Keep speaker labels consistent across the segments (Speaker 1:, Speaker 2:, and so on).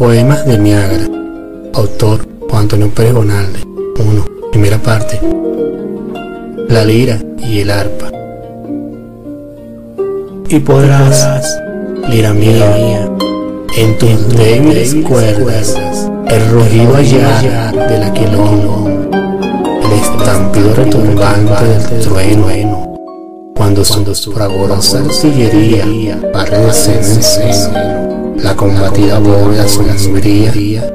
Speaker 1: Poemas de Niágara. Autor Juan Antonio Pérez Bonalde. 1. Primera parte. La lira y el arpa. Y podrás, lira mía, en tus débiles cuerdas el rugido hallar del aquilón, el estampido retumbante del trueno, cuando su fragorosa artillería barre de seno en seno la combatida bóveda sombría.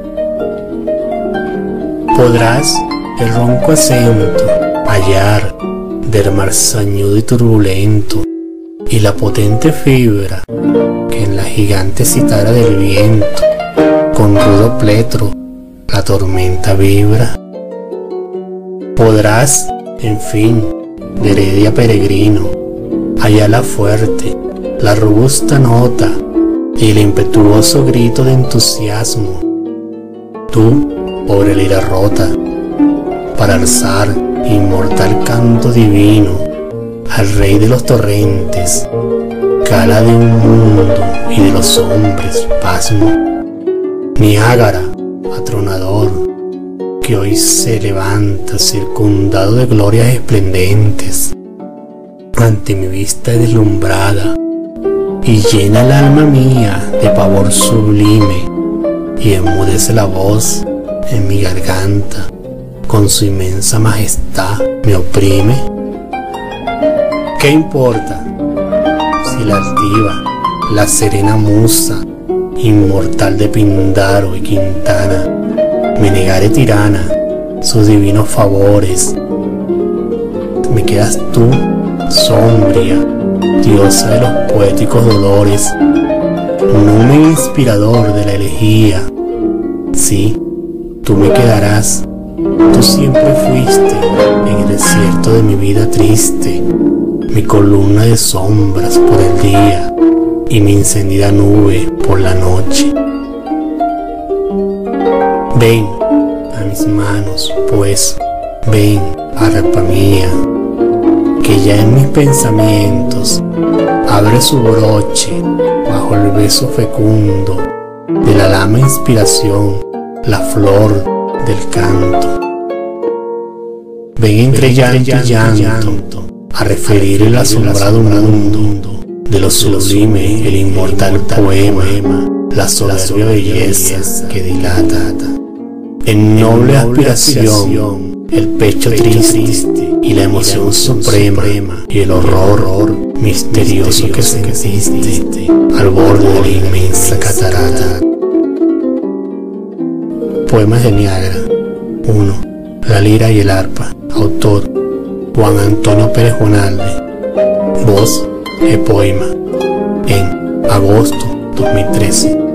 Speaker 1: Podrás el ronco acento hallar del mar sañudo y turbulento, y la potente fibra que en la gigante citara del viento con rudo pletro la tormenta vibra. Podrás, en fin, de Heredia peregrino, hallar la fuerte, la robusta nota y el impetuoso grito de entusiasmo. Tú, pobre lira rota, para alzar inmortal canto divino al rey de los torrentes, cala de un mundo y de los hombres pasmo. Niágara, atronador, que hoy se levanta circundado de glorias esplendentes, ante mi vista deslumbrada, y llena el alma mía de pavor sublime, y enmudece la voz en mi garganta, con su inmensa majestad me oprime. ¿Qué importa si la altiva, la serena musa, inmortal de Píndaro y Quintana, me negare tirana sus divinos favores? Me quedas tú, sombria, diosa de los poéticos dolores, numen inspirador de la elegía. Sí, tú me quedarás, tú siempre fuiste en el desierto de mi vida triste, mi columna de sombras por el día y mi encendida nube por la noche. Ven a mis manos, pues, ven, arpa mía, que ya en mis pensamientos abre su broche bajo el beso fecundo de la lama inspiración, la flor del canto. Ven entre llanto y llanto a referir el asombrado mundo de lo sublime, el inmortal poema, la soberbia belleza que dilata. En noble aspiración, el pecho triste y la emoción suprema y el horror misterioso que sentiste al borde de la inmensa catarata. Poemas de Niágara. 1. La lira y el arpa. Autor Juan Antonio Pérez Bonalde. Voz Poema. En agosto 2013.